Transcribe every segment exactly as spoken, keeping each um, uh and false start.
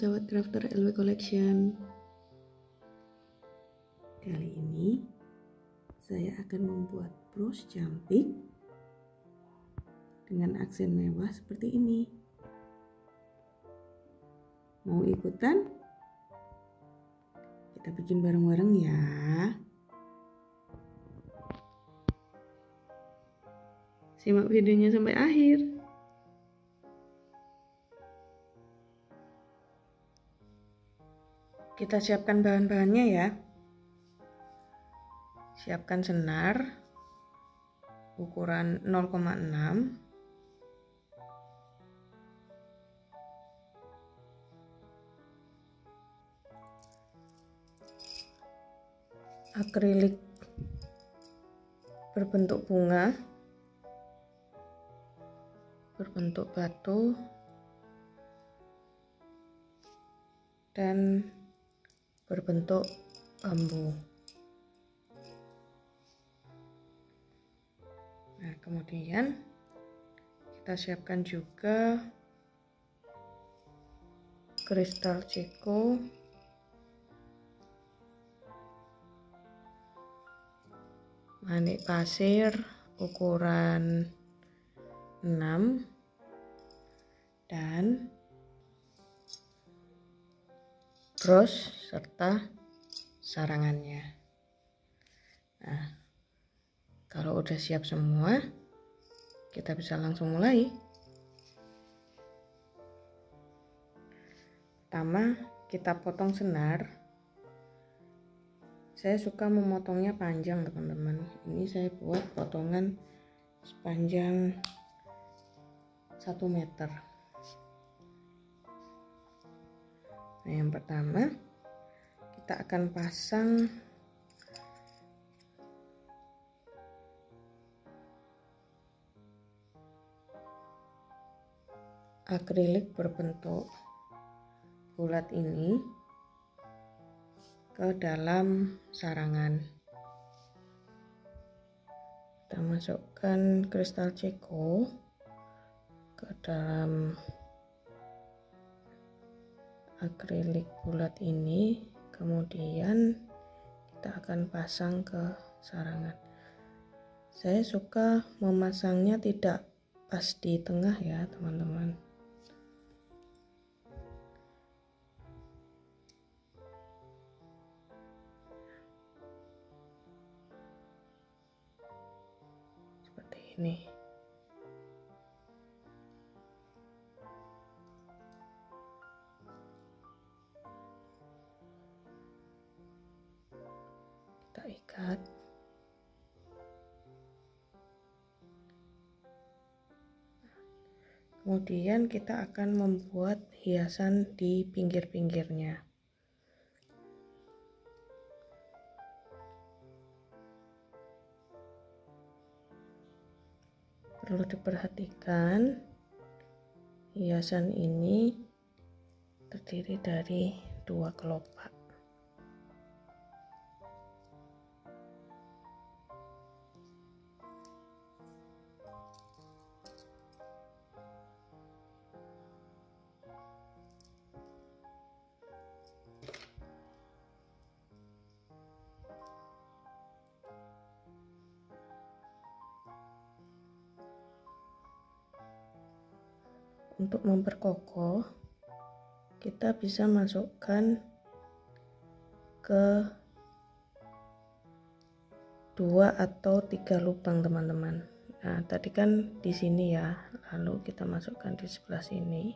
sahabat crafter L W Collection. Kali ini saya akan membuat bros cantik dengan aksen mewah seperti ini. Mau ikutan? Kita bikin bareng-bareng ya. Simak videonya sampai akhir. Kita siapkan bahan-bahannya ya. Siapkan senar ukuran nol koma enam, akrilik berbentuk bunga, berbentuk batu, dan berbentuk bambu. Nah, kemudian kita siapkan juga kristal ceko, manik pasir ukuran enam, dan bros serta sarangannya. Nah, kalau udah siap semua, kita bisa langsung mulai. Pertama, kita potong senar. Saya suka memotongnya panjang, teman-teman. Ini saya buat potongan sepanjang satu meter. Nah, yang pertama kita akan pasang akrilik berbentuk bulat ini ke dalam sarangan. Kita masukkan kristal ceko ke dalam akrilik bulat ini, kemudian kita akan pasang ke sarangan. Saya suka memasangnya tidak pas di tengah ya, teman-teman. Seperti ini. Kita ikat. Kemudian kita akan membuat hiasan di pinggir-pinggirnya. Perlu diperhatikan, hiasan ini terdiri dari dua kelopak. Untuk memperkokoh, kita bisa masukkan ke dua atau tiga lubang, teman-teman. Nah, tadi kan di sini ya, lalu kita masukkan di sebelah sini.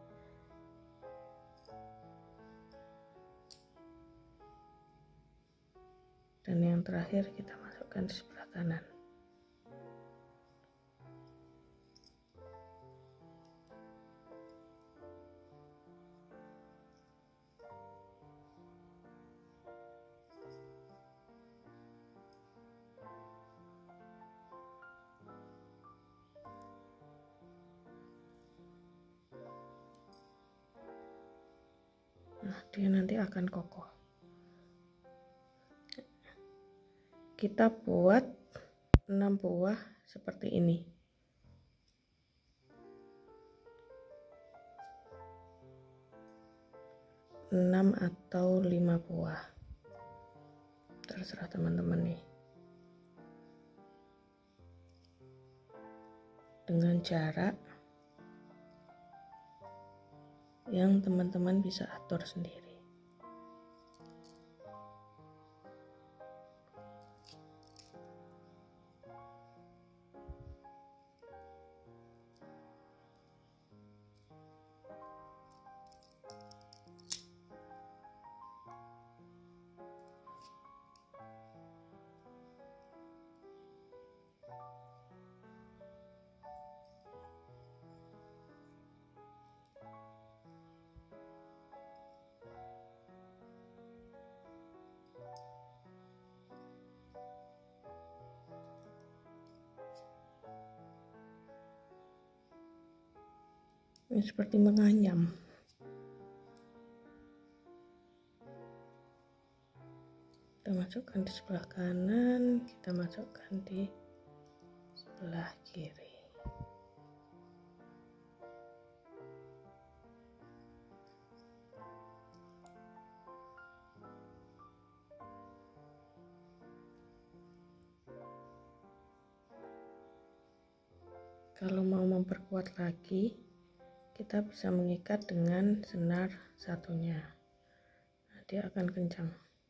Dan yang terakhir kita masukkan di sebelah kanan. Nah, dia nanti akan kokoh. Kita buat enam buah seperti ini. enam atau lima buah, terserah teman-teman nih. Dengan jarak yang teman-teman bisa atur sendiri. Ini seperti menganyam. Kita masukkan di sebelah kanan, kita masukkan di sebelah kiri. Kalau mau memperkuat lagi, kita bisa mengikat dengan senar satunya. Nah, dia akan kencang.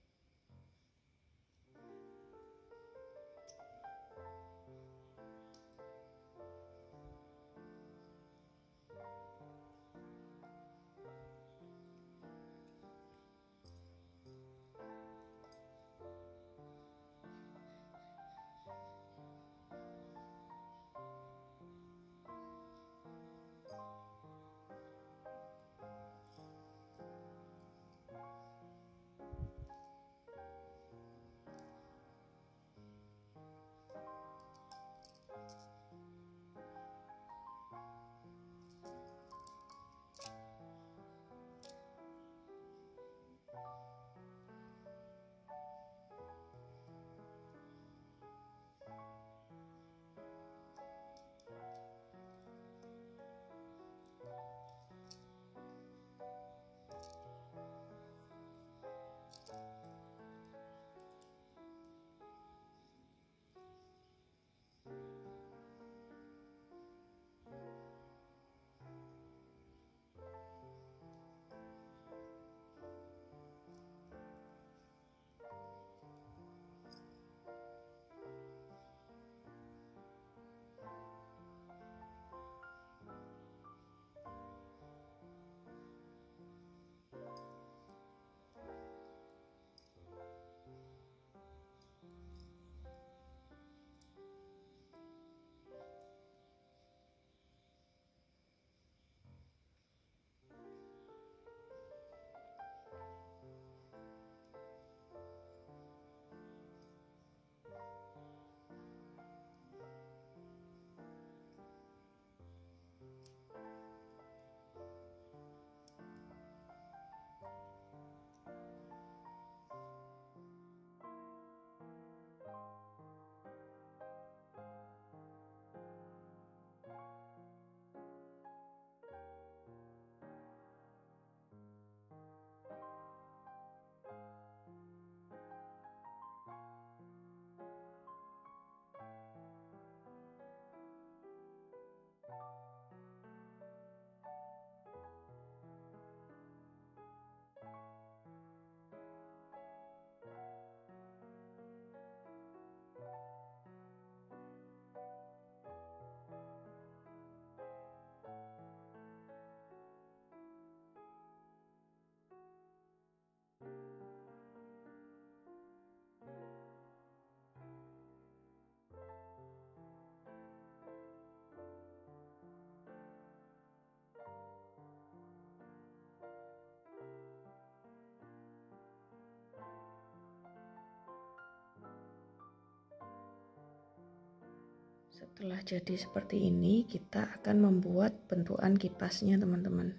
Setelah jadi seperti ini, kita akan membuat bentukan kipasnya, teman-teman.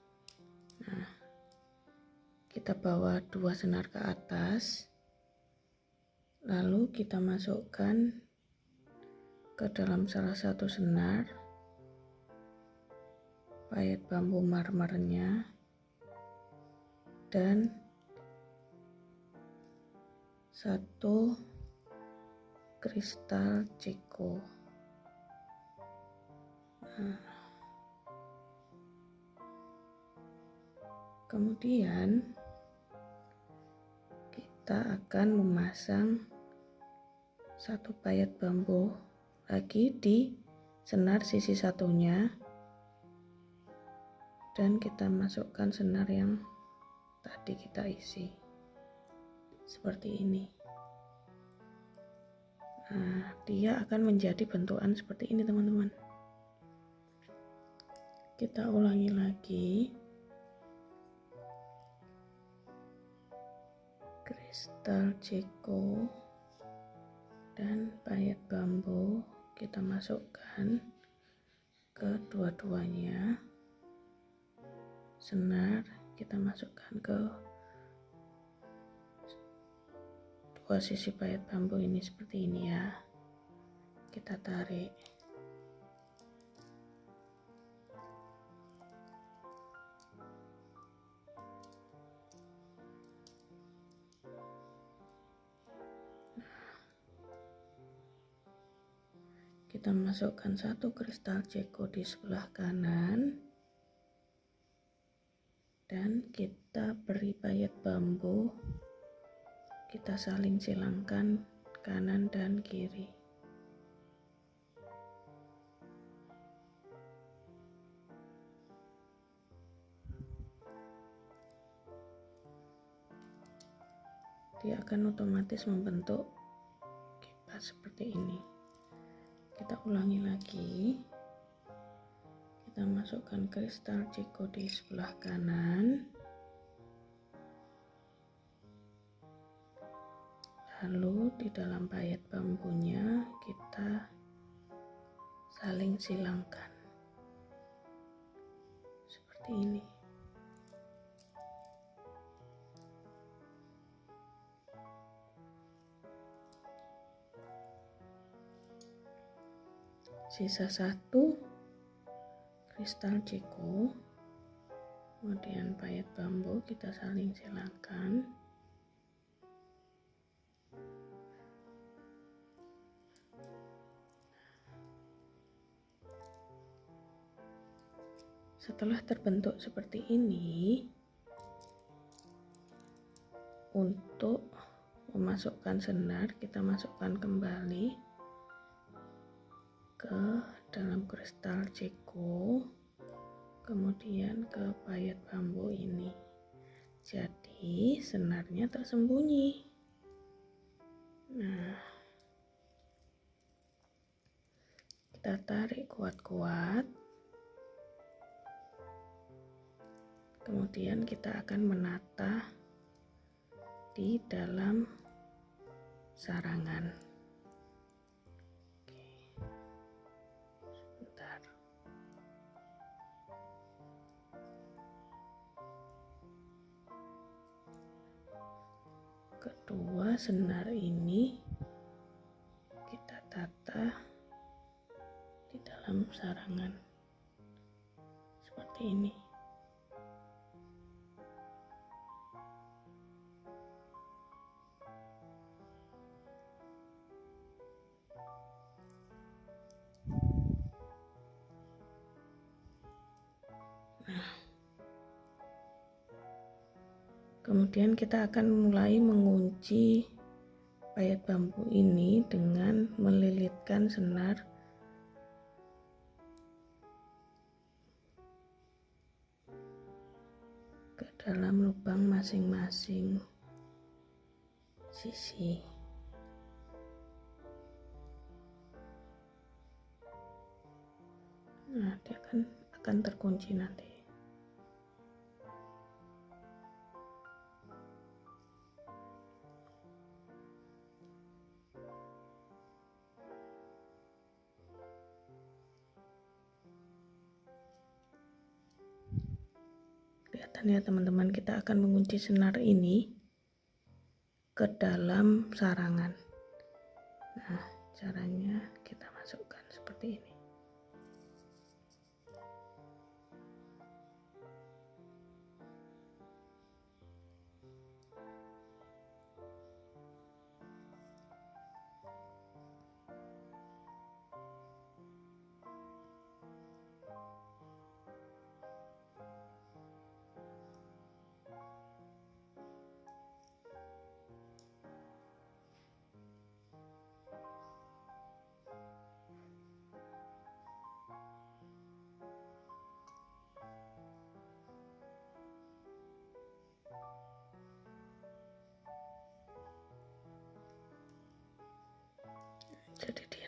Nah, kita bawa dua senar ke atas, lalu kita masukkan ke dalam salah satu senar payet bambu marmernya. dan satu kristal ceko. Nah, kemudian kita akan memasang satu payet bambu lagi di senar sisi satunya, dan kita masukkan senar yang tadi kita isi seperti ini. Nah, dia akan menjadi bentukan seperti ini teman-teman. Kita ulangi lagi. Kristal ceko dan payet bambu kita masukkan ke dua-duanya. Senar kita masukkan ke dua sisi payet bambu ini seperti ini ya. Kita tarik. Kita masukkan satu kristal ceko di sebelah kanan dan kita beri payet bambu, kita saling silangkan kanan dan kiri. Dia akan otomatis membentuk kipas seperti ini. Kita ulangi lagi. Kita masukkan kristal ceko di sebelah kanan, lalu di dalam payet bambunya kita saling silangkan seperti ini. Sisa satu kristal ceko, kemudian payet bambu kita saling silangkan. Setelah terbentuk seperti ini, untuk memasukkan senar kita masukkan kembali ke dalam kristal ceko, kemudian ke payet bambu ini. Jadi senarnya tersembunyi. Nah, kita tarik kuat-kuat, kemudian kita akan menata di dalam sarangan. Kedua senar ini kita tata di dalam sarangan seperti ini. Nah, kemudian kita akan mulai mengunci payet bambu ini dengan melilitkan senar ke dalam lubang masing-masing sisi. Nah, dia akan akan terkunci nanti. Kelihatan ya teman-teman, kita akan mengunci senar ini ke dalam sarangan. Nah, caranya kita masukkan seperti ini.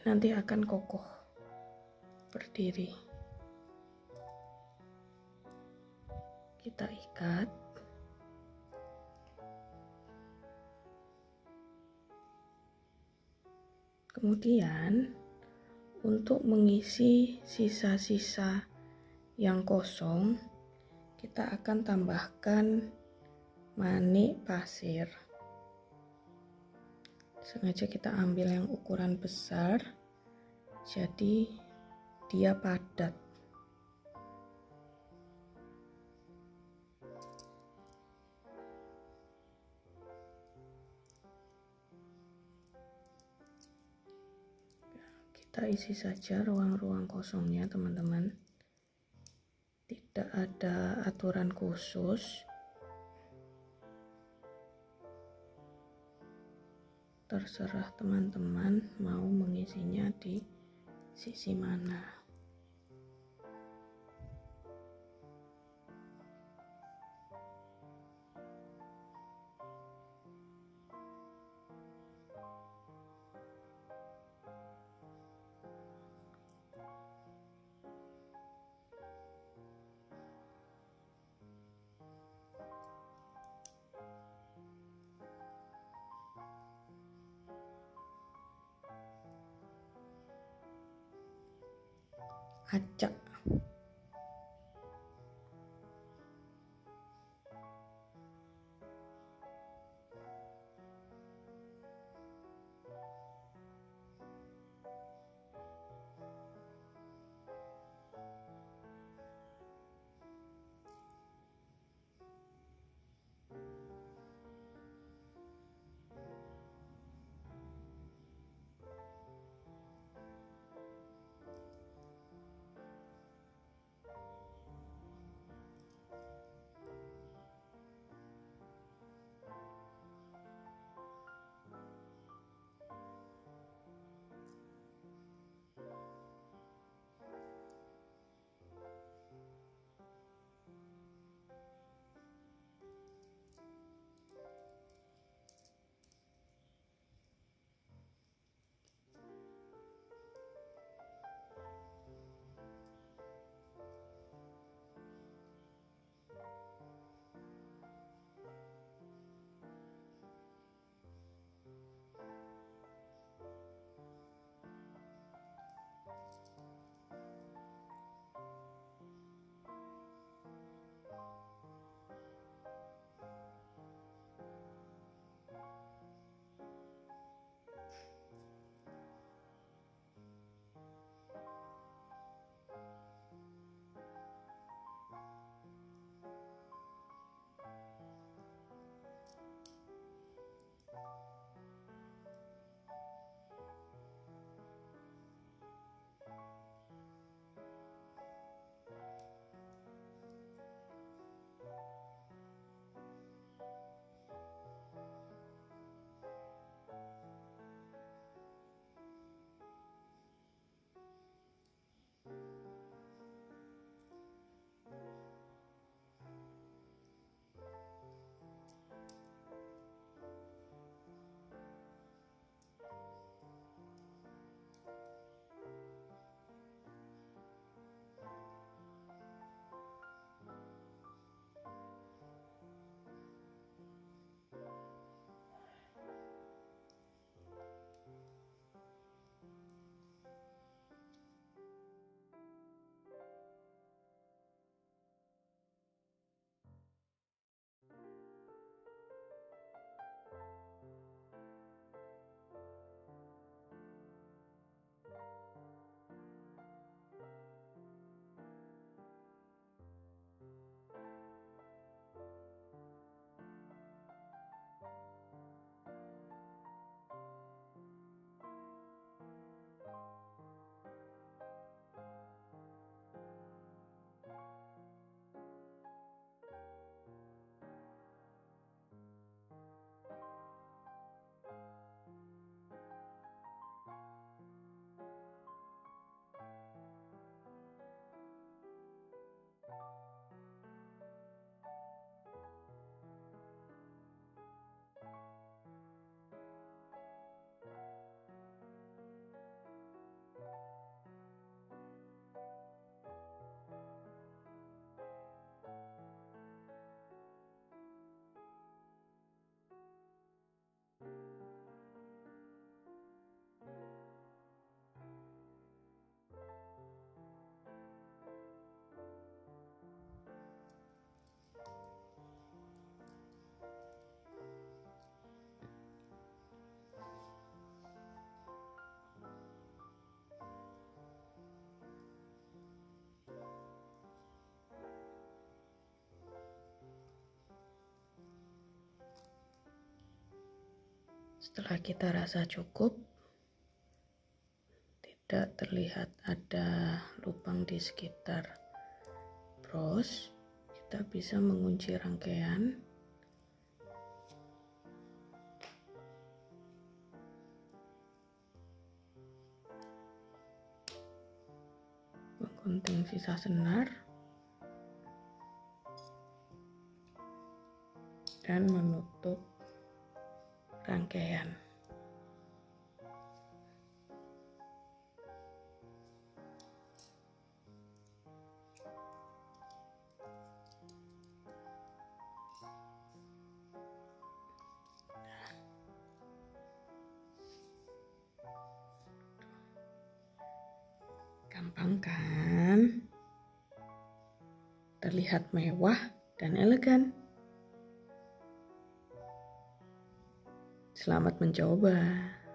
nanti akan kokoh berdiri. Kita ikat. Kemudian untuk mengisi sisa-sisa yang kosong, kita akan tambahkan manik pasir. Sengaja kita ambil yang ukuran besar, jadi dia padat. Kita isi saja ruang-ruang kosongnya, teman-teman. Tidak ada aturan khusus. Terserah teman-teman mau mengisinya di sisi mana. Acak. Setelah kita rasa cukup, tidak terlihat ada lubang di sekitar bros, kita bisa mengunci rangkaian. Menggunting sisa senar dan menutup rangkaian. Gampang kan? Terlihat mewah dan elegan. Selamat mencoba.